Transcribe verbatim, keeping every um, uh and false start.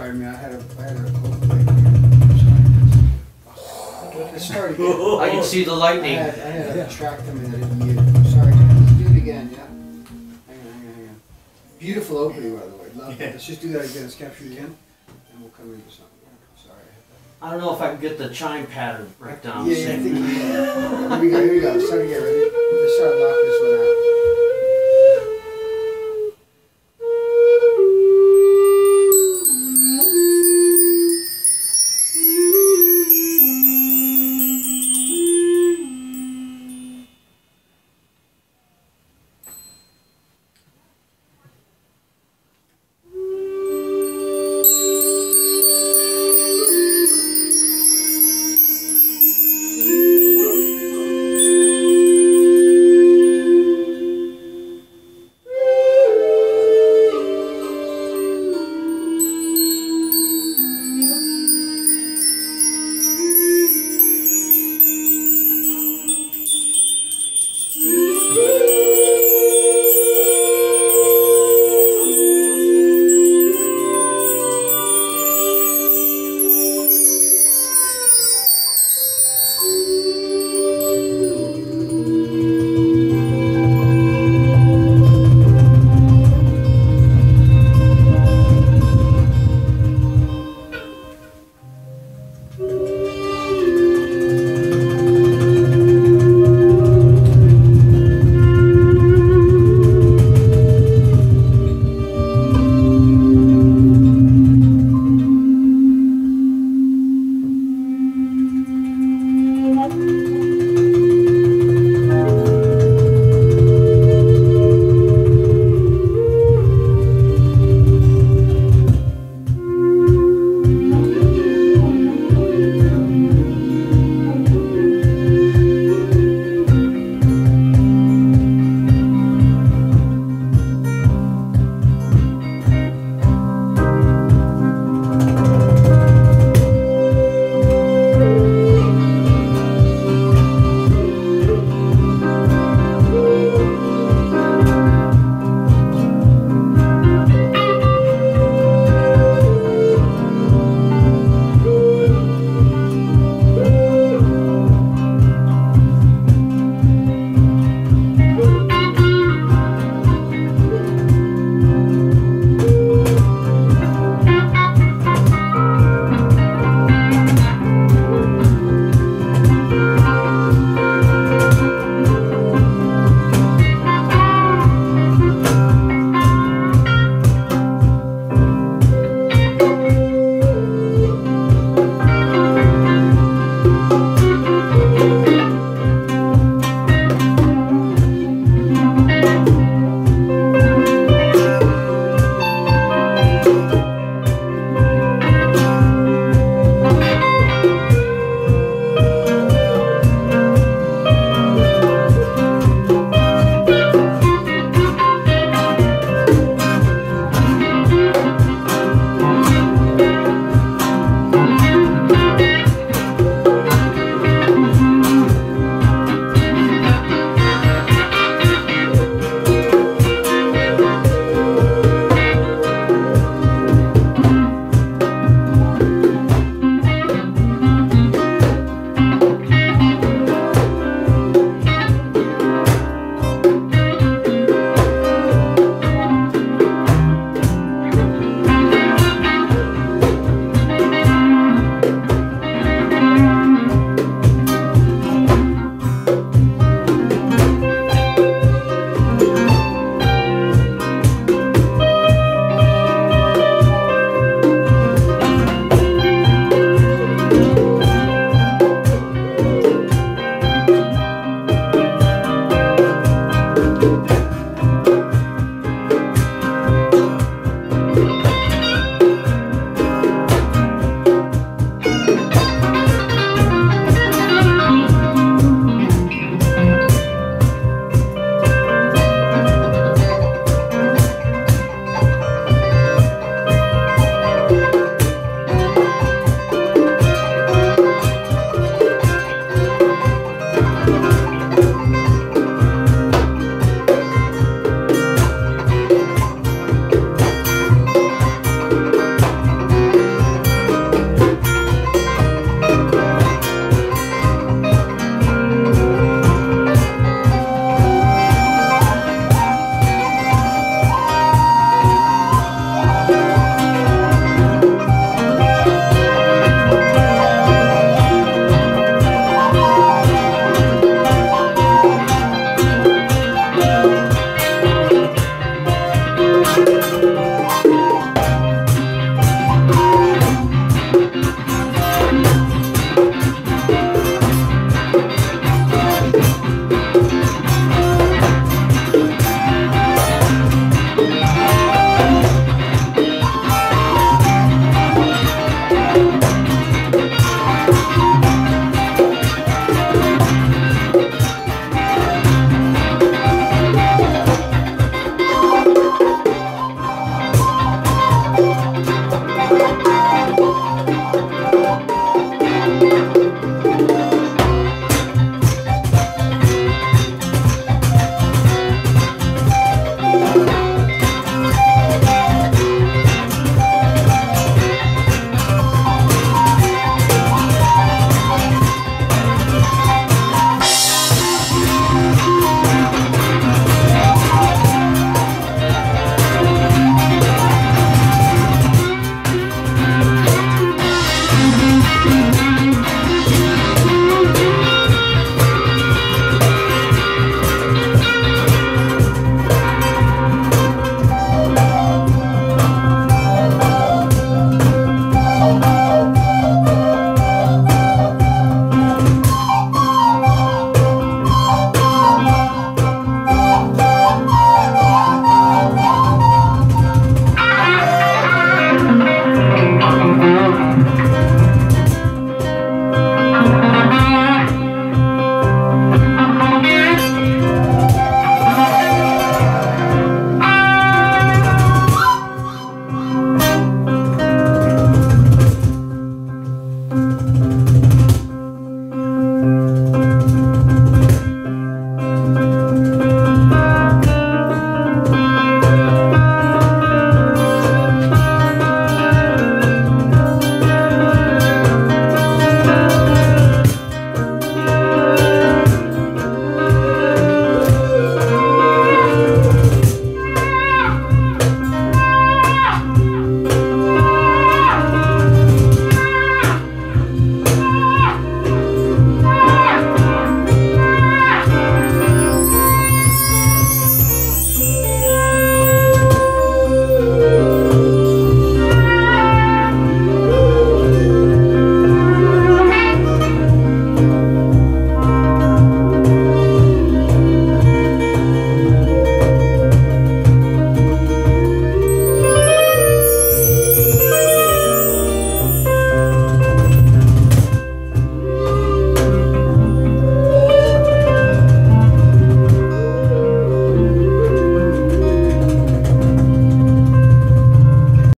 sorry, man. I had a, I had a cold plate here. Sorry. Let's start again. I can see the I lightning. had, I had a track them and I didn't mute. Sorry, guys. Let's do it again, yeah? Hang on, hang on, hang on. Beautiful opening, by the way. Love it. Let's just do that again. Let's capture it again. And we'll come into something. Sorry. I don't know if I can get the chime pattern right down. Yeah, yeah, I think we can. Here we go, here we go. Let's start again. Ready? Let's start lock this one out.